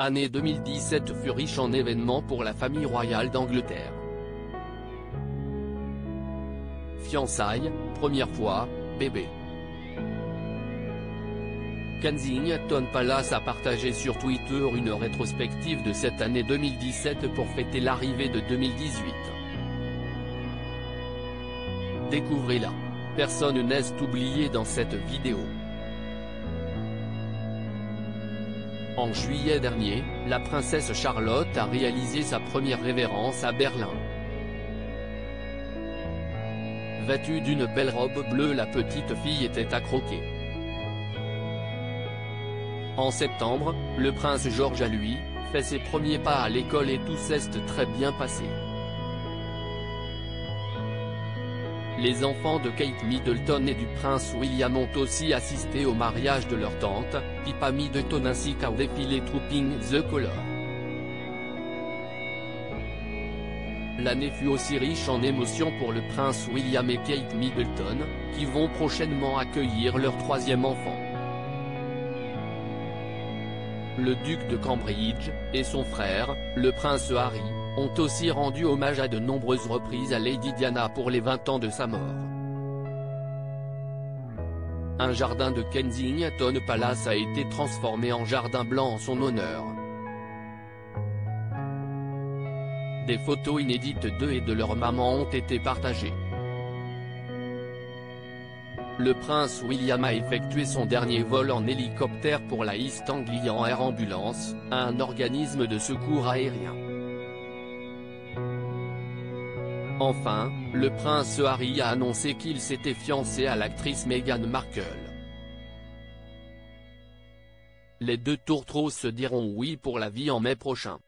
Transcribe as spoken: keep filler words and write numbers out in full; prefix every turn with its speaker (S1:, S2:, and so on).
S1: année deux mille dix-sept fut riche en événements pour la famille royale d'Angleterre. Fiançailles, première fois, bébé. Kensington Palace a partagé sur Twitter une rétrospective de cette année deux mille dix-sept pour fêter l'arrivée de deux mille dix-huit. Découvrez-la. Personne n'est oublié dans cette vidéo. En juillet dernier, la princesse Charlotte a réalisé sa première révérence à Berlin. Vêtue d'une belle robe bleue, la petite fille était à croquer. En septembre, le prince George a lui, fait ses premiers pas à l'école et tout s'est très bien passé. Les enfants de Kate Middleton et du prince William ont aussi assisté au mariage de leur tante, Pippa Middleton, ainsi qu'au défilé Trooping the Colour. L'année fut aussi riche en émotions pour le prince William et Kate Middleton, qui vont prochainement accueillir leur troisième enfant. Le duc de Cambridge, et son frère, le prince Harry, ont aussi rendu hommage à de nombreuses reprises à Lady Diana pour les vingt ans de sa mort. Un jardin de Kensington Palace a été transformé en jardin blanc en son honneur. Des photos inédites d'eux et de leur maman ont été partagées. Le prince William a effectué son dernier vol en hélicoptère pour la East Anglian Air Ambulance, un organisme de secours aérien. Enfin, le prince Harry a annoncé qu'il s'était fiancé à l'actrice Meghan Markle. Les deux tourtereaux se diront oui pour la vie en mai prochain.